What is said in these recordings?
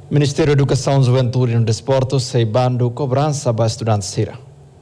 Ministério da Educação, Juventude e Desporto, sei Bandu, Kobransa para estudantes Sira.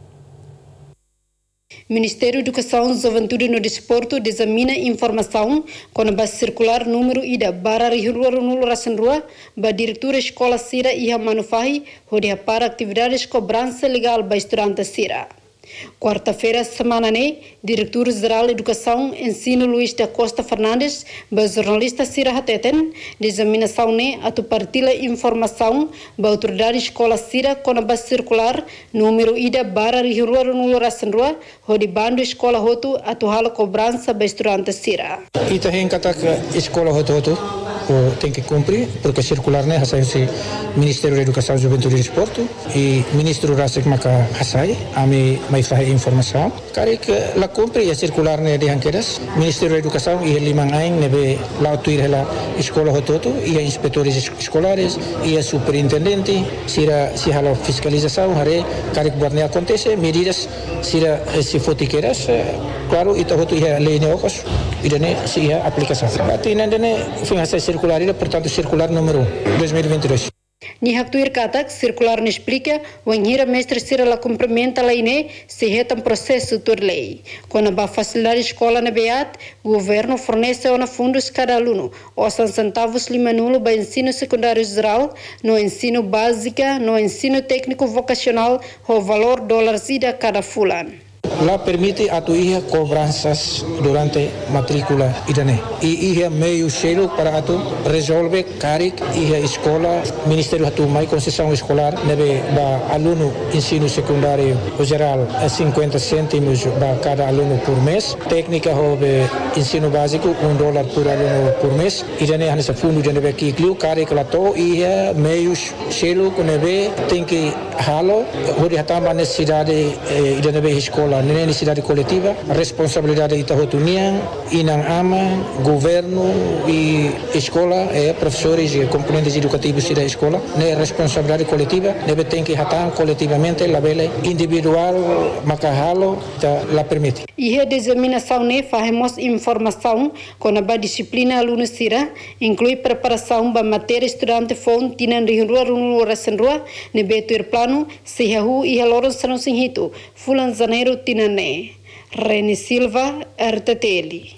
Ministério da Educação, Juventude e Desporto examina informação com a base circular número ida bara rihurua nulo rasenrua ba diretora Eskola Sira e a manufahi onde para atividades cobrança legal para estudantes Sira. Quarta-feira, semana né, Diretor-Geral de Educação, Ensino Luís da Costa Fernandes, ba jornalista Sira Hateten, de examinação né, a tu partilha informação ba autoridade Escola Sira com a base circular número ida bara rihurua nulo rasenrua onde Bandu Escola Hotu a tu hala cobrança ba estudante Sira. Ita hen kata que Escola Hotu tem que cumprir, porque circular né, Hasai Ministério da Educação, Juventude e Desporto e Ministro Rasik maka Hasai, ami mai fahe informação. Kari que la cumpre a circular né de hanqueras, Ministério da Educação e limang aing nebe la tuir hela Escola Hototo e a inspetores escolares e a superintendente, sira si hala fiscalização, hare kari que buat ne acontece, medidas sira si fotiqueras, claro, ita hotu ia lei ne okos, idane si ia aplicação. Atina dene foi Hasai circular, portanto circular número 2022. Nihaktuir katak circular ne explica o enhira mestre Sira la cumprimenta lei ne se retam processo tur lei. Com a facilidade escola na beat, o governo fornece ona fundos cada aluno, ou centavos limanulo para ensino secundário geral, no ensino básica, no ensino técnico vocacional, o valor dólares ida cada fulano. Lá permite a tu hija cobranças durante matrícula idane. E hija meio selo para a tu resolve carik hija escola, Ministério a tu mai concessão escolar, nebe ba aluno ensino secundário geral 50 cêntimos ba cada aluno por mês, técnica hobe ensino básico $1 por aluno por mês. Idane hanesa fundo de nebe kikliu carik lato hija meio selo com nebe tem que halo, hode hatamba necessidade idane be escola necessidade coletiva, responsabilidade de Itahotunian, Inang Ama, governo e escola, professores e componentes educativos da escola, né responsabilidade coletiva, deve ter que hatar coletivamente, a bela individual, macahalo, la permite. E a examinação ne fazemos informação com a disciplina aluno Sira, inclui preparação para matéria estudante fonte tinan de rua no rasenrua, ne betur plano, se hahu e haloron sanon sinhito, fulan janeiro tinane. Reni Silva, RTTL.